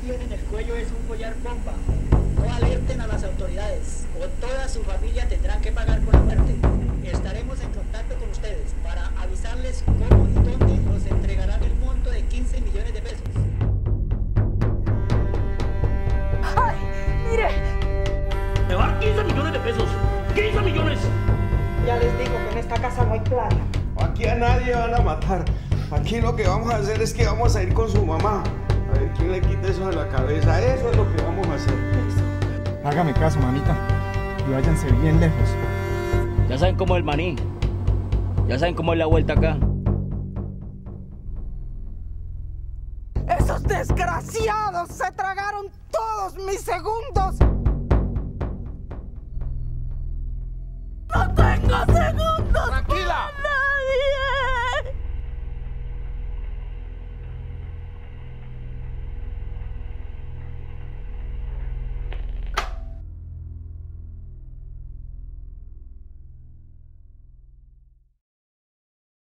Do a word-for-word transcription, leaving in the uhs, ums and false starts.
tiene en el cuello es un collar bomba. No alerten a las autoridades o toda su familia tendrán que pagar con la muerte. Estaremos en contacto con ustedes para avisarles cómo y dónde nos entregarán el monto de quince millones de pesos. ¡Ay, mire! ¡Me va a dar quince millones de pesos! ¡quince millones! Ya les digo que en esta casa no hay plata. Aquí a nadie van a matar. Aquí lo que vamos a hacer es que vamos a ir con su mamá. A ver quién le quita eso de la cabeza. Eso es lo que vamos a hacer. Hágame caso, mamita. Y váyanse bien lejos. Ya saben cómo es el maní. Ya saben cómo es la vuelta acá. ¡Esos desgraciados se tragaron todos mis segundos!